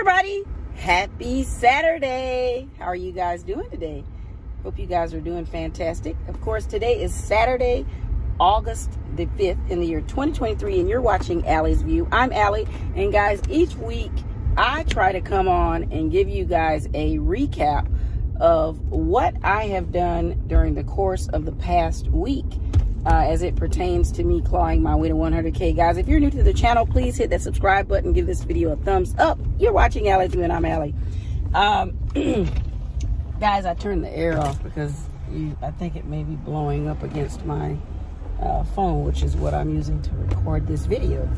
everybody, happy Saturday. How are you guys doing today? Hope you guys are doing fantastic. Of course, today is Saturday, August the 5th in the year 2023, and you're watching Allie's View. I'm Allie, and guys, each week I try to come on and give you guys a recap of what I have done during the course of the past week as it pertains to me clawing my way to 100K. Guys, if you're new to the channel, please hit that subscribe button, give this video a thumbs up. You're watching Allie's View, and I'm Allie. Guys, I turned the air off because I think it may be blowing up against my phone, which is what I'm using to record this video.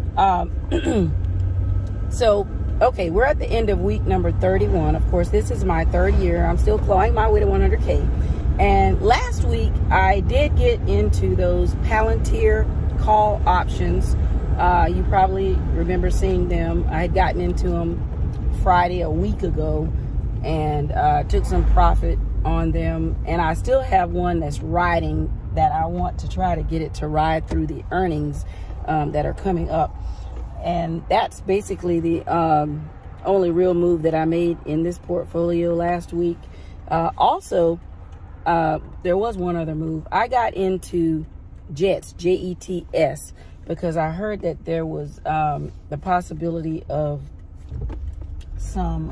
So, okay, we're at the end of week number 31. Of course, this is my third year. I'm still clawing my way to 100K. And last week, I did get into those Palantir call options. You probably remember seeing them. I had gotten into them Friday a week ago and took some profit on them. And I still have one that's riding that I want to try to get it to ride through the earnings that are coming up. And that's basically the only real move that I made in this portfolio last week. Also, there was one other move. I got into JETS, J-E-T-S, because I heard that there was the possibility of some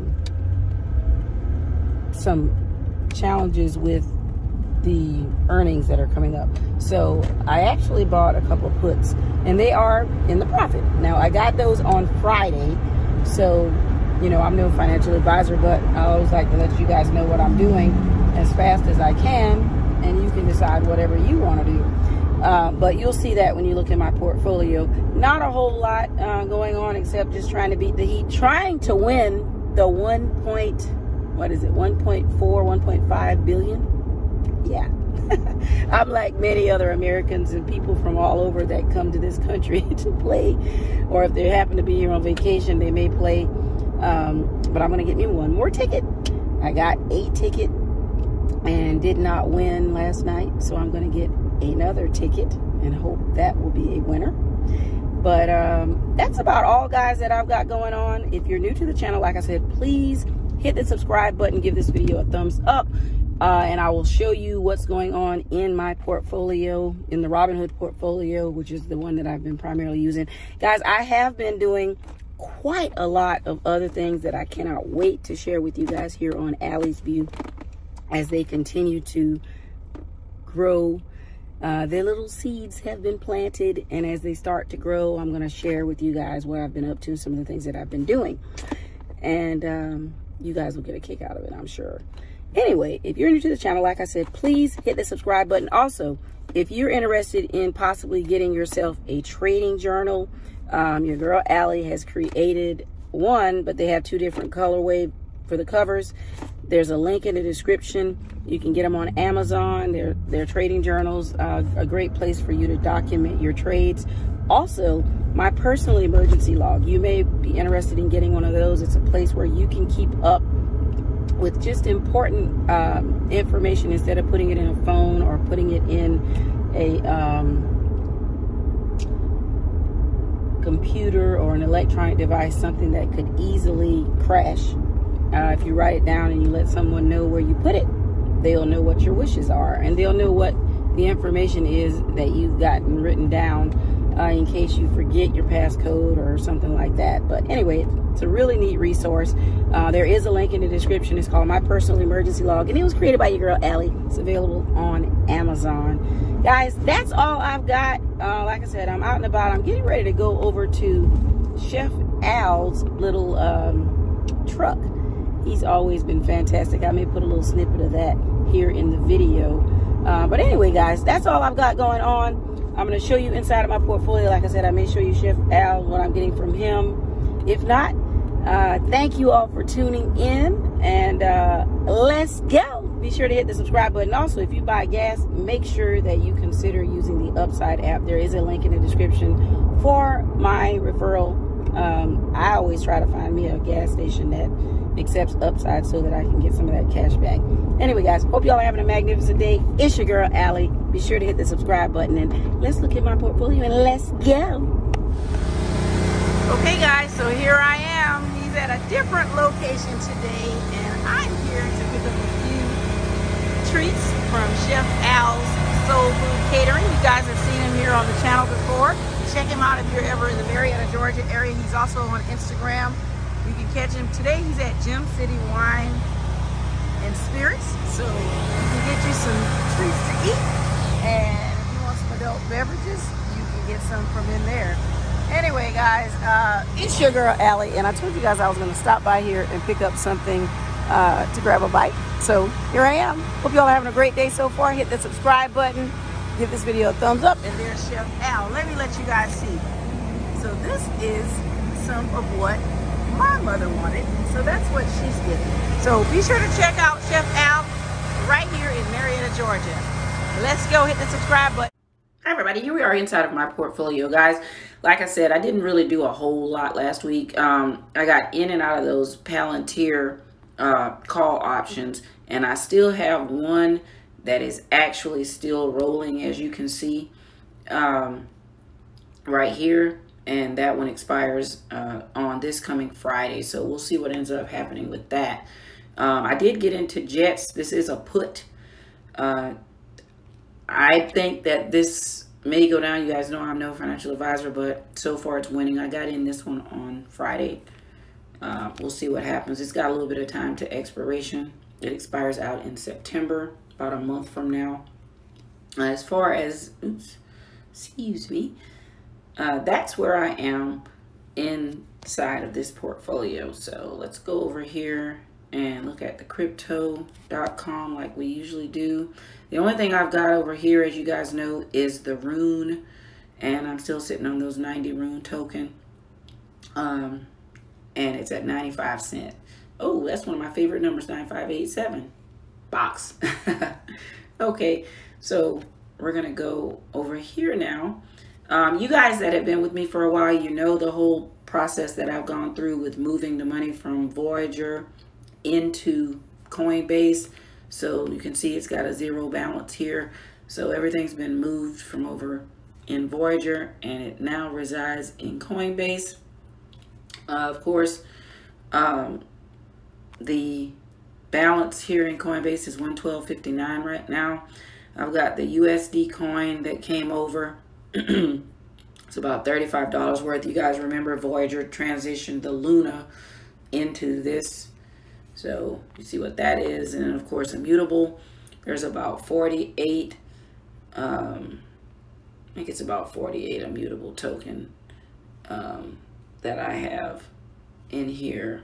challenges with the earnings that are coming up. So I actually bought a couple puts, and they are in the profit. Now, I got those on Friday, so, you know, I'm no financial advisor, but I always like to let you guys know what I'm doing as fast as I can, and you can decide whatever you want to do. But you'll see that when you look at my portfolio. Not a whole lot going on except just trying to beat the heat, trying to win the 1.5 billion. Yeah. I'm like many other Americans and people from all over that come to this country to play, or if they happen to be here on vacation, they may play. But I'm going to get me one more ticket. I got a ticket and did not win last night, so I'm going to get another ticket and hope that will be a winner. But that's about all, guys, that I've got going on. If you're new to the channel, like I said, please hit the subscribe button, give this video a thumbs up, and I will show you what's going on in my portfolio, in the Robinhood portfolio, which is the one that I've been primarily using. Guys, I have been doing quite a lot of other things that I cannot wait to share with you guys here on Allie's View as they continue to grow. Their little seeds have been planted, and as they start to grow, I'm going to share with you guys what I've been up to, some of the things that I've been doing. And you guys will get a kick out of it, I'm sure. Anyway, if you're new to the channel, like I said, please hit the subscribe button. Also, if you're interested in possibly getting yourself a trading journal, your girl Allie has created one, but they have two different colorway for the covers. There's a link in the description. You can get them on Amazon. They're trading journals, a great place for you to document your trades. Also, my personal emergency log. You may be interested in getting one of those. It's a place where you can keep up with just important information instead of putting it in a phone or putting it in a computer or an electronic device, something that could easily crash. If you write it down and you let someone know where you put it, they'll know what your wishes are, and they'll know what the information is that you've gotten written down in case you forget your passcode or something like that. But anyway, it's a really neat resource. There is a link in the description. It's called My Personal Emergency Log, and it was created by your girl Allie. It's available on Amazon. Guys, that's all I've got. Like I said, I'm out and about. I'm getting ready to go over to Chef Al's little truck. He's always been fantastic. I may put a little snippet of that here in the video. But anyway, guys, that's all I've got going on. I'm going to show you inside of my portfolio. Like I said, I may show you Chef Al, what I'm getting from him. If not, thank you all for tuning in, and let's go. Be sure to hit the subscribe button. Also, if you buy gas, make sure that you consider using the Upside app. There is a link in the description for my referral. I always try to find me a gas station that accepts Upside so that I can get some of that cash back. Anyway, guys, hope y'all are having a magnificent day. It's your girl, Allie. Be sure to hit the subscribe button, and let's look at my portfolio and let's go. Okay, guys, so here I am. He's at today, and I'm here to pick up a few treats from Chef Al's Soul Food Catering. You guys have seen him here on the channel before. Check him out if you're ever in the Marietta, Georgia area. He's also on Instagram. You can catch him. Today he's at Gem City Wine and Spirits, so you can get you some treats to eat, and if you want some adult beverages, you can get some from in there. Anyway, guys, it's your girl Allie, and I told you guys I was going to stop by here and pick up something to grab a bite. So here I am. Hope y'all are having a great day so far. Hit the subscribe button, give this video a thumbs up, and there's Chef Al. Let me let you guys see. So this is some of what my mother wanted, so that's what she's getting. So be sure to check out Chef Al right here in Marietta, Georgia. Let's go hit the subscribe button. Hi everybody, here we are inside of my portfolio, guys. Like I said, I didn't really do a whole lot last week. I got in and out of those Palantir call options, and I still have one that is actually still rolling, as you can see right here, and that one expires on this coming Friday, so we'll see what ends up happening with that. I did get into Jets. This is a put. I think that this may go down. You guys know I'm no financial advisor, but so far it's winning. I got in this one on Friday. We'll see what happens. It's got a little bit of time to expiration. It expires out in September, about a month from now. As far as, excuse me, that's where I am inside of this portfolio. So let's go over here and look at the crypto.com like we usually do. The only thing I've got over here, as you guys know, is the RUNE, and I'm still sitting on those 90 RUNE token, and it's at 95 cents. Oh, that's one of my favorite numbers, 9587 box. Okay, so we're gonna go over here now. You guys that have been with me for a while, you know the whole process that I've gone through with moving the money from Voyager into Coinbase. So you can see it's got a zero balance here. So everything's been moved from over in Voyager, and it now resides in Coinbase. Of course, the balance here in Coinbase is 112.59 right now. I've got the USD coin that came over. It's about $35 worth. You guys remember Voyager transitioned the Luna into this, so you see what that is. And then of course immutable, there's about 48 I think it's about 48 immutable token that I have in here.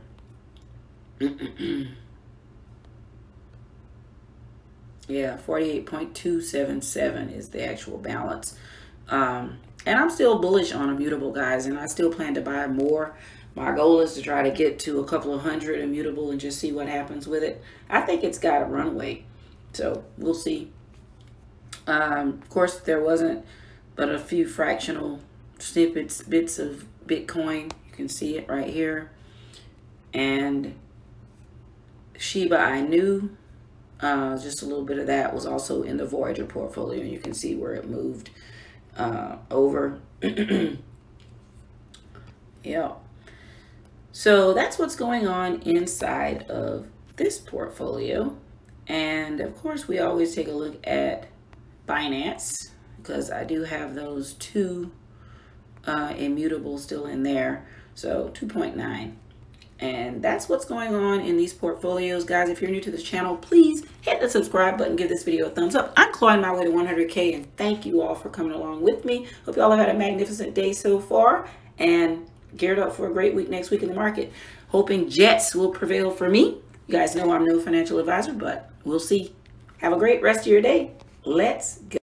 Yeah, 48.277 is the actual balance. And I'm still bullish on immutable, guys, and I still plan to buy more. My goal is to try to get to a couple of hundred immutable and just see what happens with it. I think it's got a runway, so we'll see. Of course, there wasn't but a few fractional snippets, bits of Bitcoin. You can see it right here. And Shiba Inu, just a little bit of that was also in the Voyager portfolio. And you can see where it moved over. Yeah. So that's what's going on inside of this portfolio. And of course, we always take a look at Binance, because I do have those two immutable still in there. So 2.9. And that's what's going on in these portfolios, guys. If you're new to this channel, please hit the subscribe button, give this video a thumbs up. I'm clawing my way to 100K, and thank you all for coming along with me. Hope y'all have had a magnificent day so far, and geared up for a great week next week in the market. Hoping Jets will prevail for me. You guys know I'm no financial advisor, but we'll see. Have a great rest of your day. Let's go.